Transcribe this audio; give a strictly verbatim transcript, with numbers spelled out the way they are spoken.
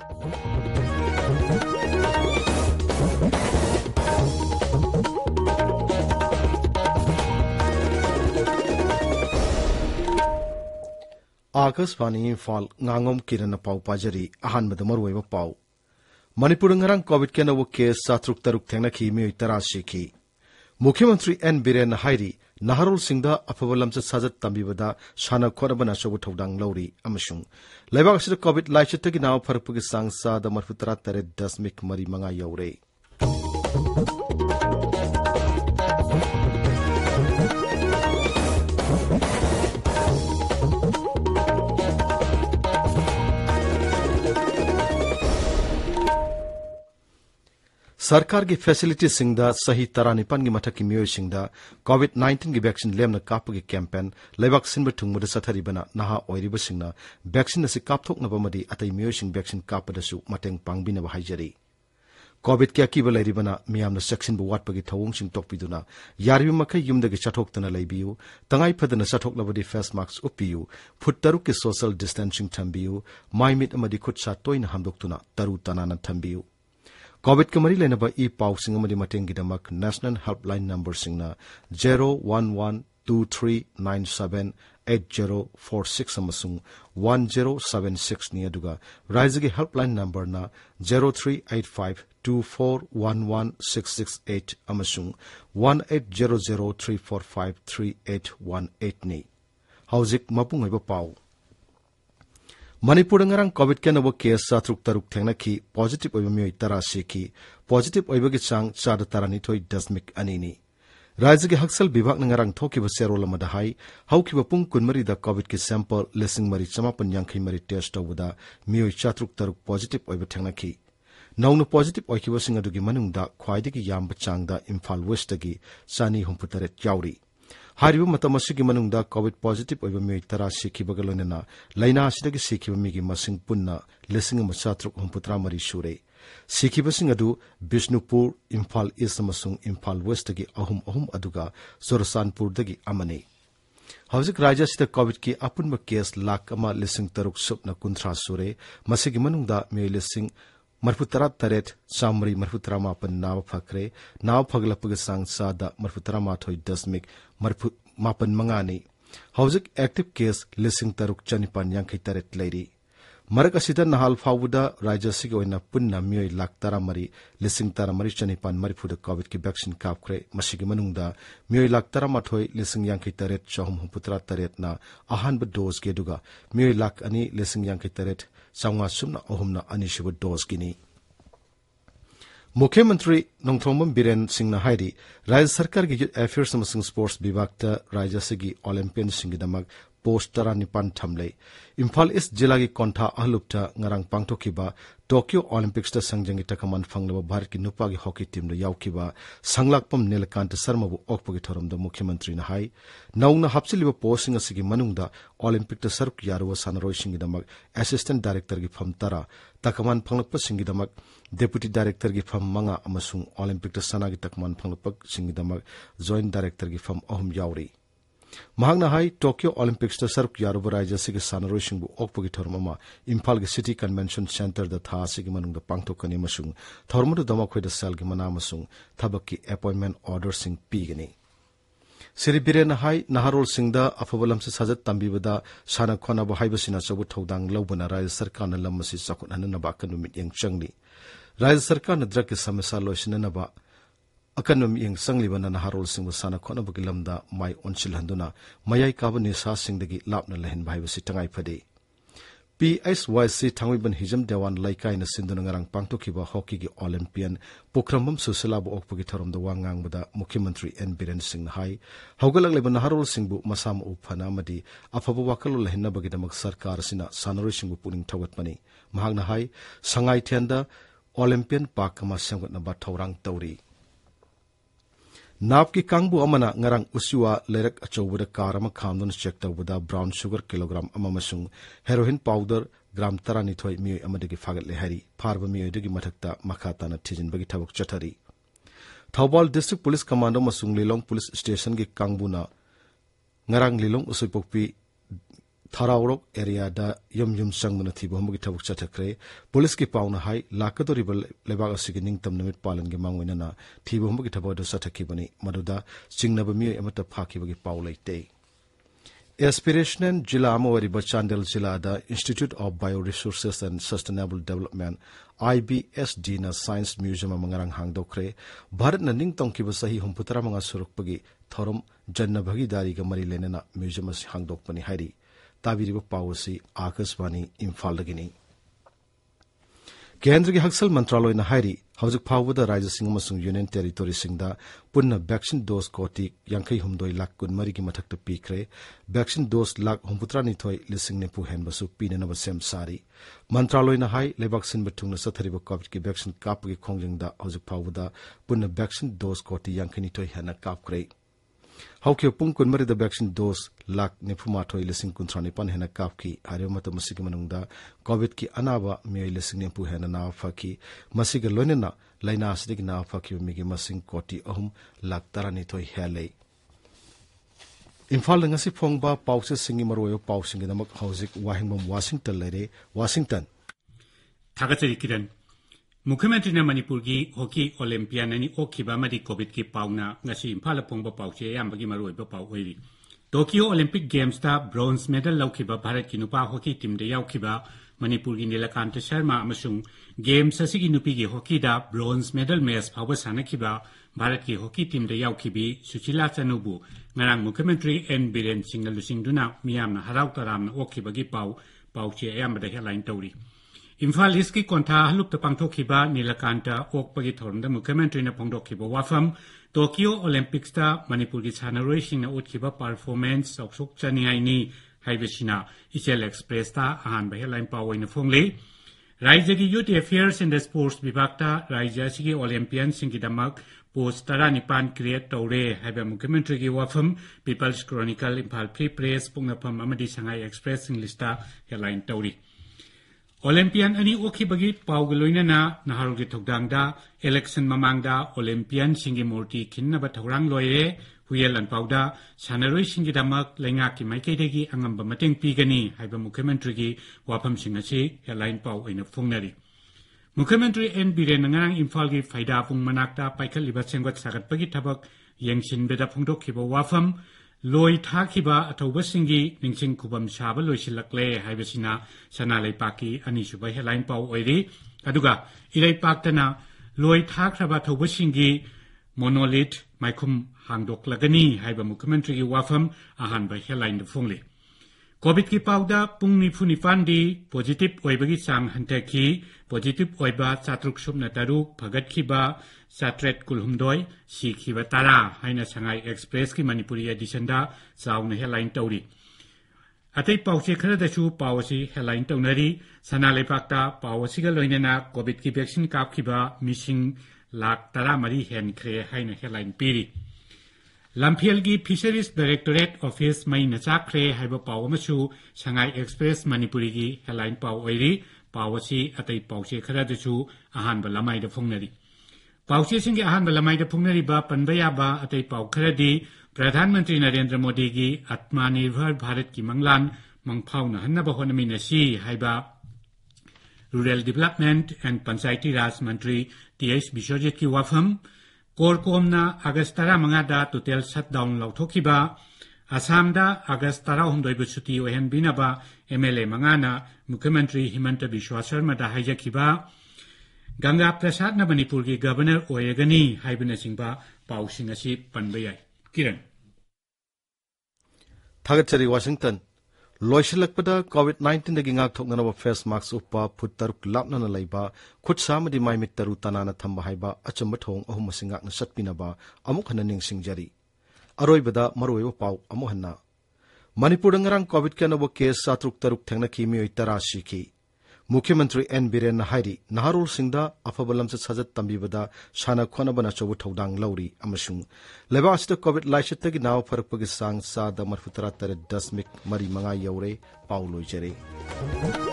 Akashvani Imphal Ngangom Kiran pau pajari ahanbada maruiba pau Manipur ngarang COVID ke nawo case satruk taruk thengna khi mi tara sikhi Mukhyamantri N Biren hairi Naharul Singda afabalam sa sajat tambibada shana khorabana sobu thodang lauri amasung Laibak sida COVID laichetagi naw pharpugi sangsa da marfutara tare dasmik mari manga yaure सरकार की facility सिंगदा सही तरानिपान की मथक की मियोय सिंगदा covid nineteen की vaccine लेमना कापगी कैंपेन लेबाक सिनब थुंगमद सथरिबना नहा ओइरिब सिंगना वैक्सीन असि कापथोकनबमदि अतै मियोय सिंग वैक्सीन कापदसु मटेंग पांगबिनब हाइजरी कोविड के अकीब लैरिबना मियामना सेक्शन वाटपगी थवोंग सिंग तोकपिदुना यारिबि मखै युमदगी चथोक्तना लैबियु तंगाई फदना चथोक्लबदि फेस मास्क उपियु फुट तरुक के सोशल डिस्टेंसिंग थंबियु माइमिट अमदि खुद सा तोइना हमदोक्तुना तरु तनाना थंबियु कोविड के मरी लेनब ई पाउसिंग अमदि मटेंगिदमक नेशनल हेल्पलाइन नंबर सिंगना zero one one two three nine seven eight zero four six अमसुंग one zero seven six नि अदुगा राज्य के हेल्पलाइन नंबर ना zero three eight five two four one one six six eight अमसुंग one eight zero zero three four five three eight one eight नि हौजिक मपुंग हैब पाउ Manipur ngarang COVID ke nawo case satruk taruk thengna khi positive oiba mioi tara sikhi positive oiba gi chang chada tarani thoi dasmik anini Rajya ke haksal bibhag ngarang thoki ba serol amada hai hauki ba pung kunmari da COVID ki sample lesing mari chamapan yangkhai mari test tawda mioi chatruk taruk positive oiba thengna khi naunu positive oiki ba singa dugi manungda khwaidi ki yamba changda Imphal West gi sani humputare yauri Haribu matamasi ki manungda COVID positive oiba mioi tara sikhibaga loinana laina asidagi sikhiba migi masing punna lesing ama chatruk humputra mari sure sikhiba sing adu Bishnupur Imphal East amasung Imphal West gi ahum ahum aduga Sorasanpur dagi amane Hawzik rajya sida COVID ki apunba case lak ama lesing taruk supna kunthra sure masigi manungda mioi lesing Marfutara taret samri marfutara mapan naw phakre naw phaglapag sang sada marfutara mathoi dasmik marfu mapan mangani hauzik active case lising taruk chanipan yangkhai taret leiri marak asida nahal fawuda rajya sig oina punna mioi lak tara mari lising tara mari chanipan marifu da covid ki vaccine kapkre masigi manungda mioi lak tara mathoi lising yangkhai taret chahum huputra taret na ahan ba dose ke duga mioi lak ani lising yangkhai taret Sangwa sumna ohumna anishibu dos gini. Mukhyamantri Ngangom Kiran Singh na hairi Rajya Sarkar gi Youth Affairs amasung Sports Bibhagta Rajya sigi Olympian singidamak post tara nipan thamlei. Imphal East jila gi kontha ahlupta ngarang pangthokiba Tokyo Olympics ta sangjangi takaman fanglaba Bharat ki nupa gi hockey team lo yaukiba Sanglakpam Nilakant Sharma bu okpagi thoramda Mukhyamantri na hai naungna hapsiliba posting asigi manungda Olympic ta saruk yaruwa sanaroi singidamak assistant director gi pham tara takaman phanglakpa singidamak deputy director gi pham manga amasung Olympic ta sana gi takaman phanglakpa singidamak joint director gi pham ahum yauri Mahangna hai Tokyo Olympics ta saruk yaruba rajya sigi sanaroi singbu okpagi thormama Imphal gi City Convention Center da tha sigi manungda pangthokani masung thormudu dama khoida sal gi mana masung thabaki appointment order sing pigani Siri Biren hai Naharol Singda afabalam se sajat tambibada sana khona ba haibasina chobu thodang lobana Rajya Sarkar na lamasi sakut hanana ba kanumit yang changni Rajya Sarkar na drak ki samasa loisina na ba akanum yang sanglibana Naharol Singba sana khona ba gilamda mai onchil handuna mayai kabani sa singdagi lapna lehen bhaibasi tangai phade P S Y C Thangwiban Hijam Dewan Laikai na sinduna ngarang pangtokhiba hockey gi Olympian Pokrambam Susalaba okpagi tharamda wangang bada Mukhyamantri N Biren Singh hai haugalag leba Naharol Singbu masam uphana madi afaba wakalo lehinna bagidamak sarkar sina sanaroi singbu puning thawatmani mahagna hai sangai thenda Olympian Park ma semgatna ba thorang tawri Nap ki kangbu amana ngarang usua lerak achowuda karama khamdon check tawuda brown sugar kilogram amamasung heroin powder gram tarani thoi mioi amadagi fagat le hari pharba mioi dagi mathakta makhata na thijin bagi thabak chathari Thawbal District Police Commando masung Lilong Police Station gi kangbuna ngarang Lilong usoipokpi Tharaurok area da yum yum sang mana thibu humugi thabuk chathakre police ki pauna hai lakatori bal lebak asigi ningtam namit palan ge mangwina na thibu humugi thabu do sathaki bani maduda singnaba mi amata phaki bagi paulai Aspirational Jila Amawari Bachandel Jila da Institute of Bioresources and Sustainable Development I B S D na Science Museum amangarang hangdokre Bharat na ningtong kiba sahi humputara mga surukpagi thorum janna bhagidari ga mari lenena museum as hangdokpani hairi tabiriba pawasi Akashvani Imphal dagini Kendra gi Haksal Mantraloy na hairi Haujuk Pawada Raja Singh amasung Union Territory Singda punna vaccine dose koti yankai humdoi lak kun mari gi mathakta pikre vaccine dose lak humputra ni thoi lising ne pu henbasu pinana basem sari Mantraloy na hai lebak sin batung na sathariba covid ki vaccine kap gi khongjing da Haujuk Pawada punna vaccine dose koti yankai ni thoi hana kap kre Hauke pung kun mari da vaccine dose lak ne phuma thoi lising kun thrani pan hena kap ki are mata masigi manungda covid ki anaba me lising ne pu hena na faki masiga loinena laina asdik na faki migi masing koti ahum lak tarani thoi hele Imphal ngasi phongba pause singi maroyo pausingi namak hausik Wahengbam Washington lere Washington Thagachari Kiran Mukhyamantri na Manipur gi hockey Olympian ani okhiba madi covid ki pauna ngasi Imphal phongba pause yambagi maroi ba pau oiri Tokyo Olympic Games ta bronze medal laukhiba Bharat ki nupa hockey team de yaukhiba Manipur gi Nilakanta Sharma amasung Games asigi nupi gi hockey da bronze medal match phawa sanakhiba Bharat ki hockey team de yaukhibi Suchila Chanubu ngarang Mukhyamantri N Biren Singh na lusingduna miyamna harau taramna okhiba gi pau pause ayambada headline tawri Imphal East ki kontha halupta pangthokhiba Nilakanta okpagi thorunda Mukhyamantri na phongdokhiba wafam Tokyo Olympics ta Manipur ki sanaroi singna utkhiba performance soksok chaningai ni haibesina Ichel Express ta ahan ba headline pawoina phongle Rajya ki Youth Affairs and Sports Vibhag ta Rajya sigi Olympian singki damak post tara nipan create tawre haiba Mukhyamantri ki wafam People's Chronicle Imphal Free Press pungnapam amadi Shanghai Express English ta headline tawri Olympian ani okhibagi pawgaloina na naharul gi thogdangda election mamangda Olympian singi murti khinnaba thorang loire huyelan pawda sanaroi singi damak lenga ki maikaidegi angamba mateng pigani haiba Mukhyamantri gi wafam singasi headline paw oina phongnari Mukhyamantri N Biren ngarang Imphal gi faida phung manakta paikhaliba sengwat sagatpagi thabak yengsin beda phongdokhiba wafam Loi Thakiba Atauba Singi Ningsing Kubam Shaba Loisilakle Haibasina Sanalai Paki Anisuba Headline Pau Oiri Aduga Ilai Paktana Loi Thakraba Tauba Singi Monolith Maikum Hangdok Lagani Haiba Mukhyamantri Wafam Ahan by Headline the Fungli COVID ki pauda pungni funi fandi positive oibagi sang hanteki positive oiba satruk subna taruk phagat khiba satret kulhumdoi si khiba tara haina Shanghai Express ki Manipuri edition da sauna headline tawri atai pause khara da chu pawasi headline tawnari sanalai pakta pawasi ga loinena COVID ki vaccine kap khiba missing lak tara mari hen khre haina headline piri Lampielgi Fisheries Directorate Office Mai Nachakre Haiba Pawamasu Shanghai Express Manipuri gi headline paw oiri pawasi atai pawse khara dachu ahan balamai da phongnari pawse singi ahan balamai da phongnari ba panbaya ba atai paw khara di Pradhan Mantri Narendra Modi gi Atmanirbhar Bharat ki manglan mangphauna hannaba honami nasi haiba Rural Development and Panchayati Raj Mantri T H Bishojit ki wafam Korkomna Agastara Mangada Total Shutdown Lauthokiba Asamda Agastara Humdoi Busuti Ohen Binaba M L A Mangana Mukhyamantri Himanta Biswa Sharma da Hajakiba Ganga Prasad na Manipur ki Governor Oyegani Haibana Singba Pausing Asi Panbayai Kiran Thagachari Washington Loisilakpada COVID nineteen dagi ngak thoknana face mask upa puttaruk lapna na laiba khutsamadi maimit taru tanana thamba haiba achamba thong ahum singak na satpinaba amuk hananing singjari aroibada maroiwa pau amuhanna Manipur ngarang COVID kanabo case satruk taruk thengna kimi oitara shiki Mukhyamantri N Biren Hairi Naharul Singda Afabalam Sajat Tambibada Shana Khonabana Chobu Thodang Lauri Amashung Lebas the COVID Laishatagi now Parapagi Sang Sa the Marfutara Tare Dasmik Mari Manga Yaure Paulo Jere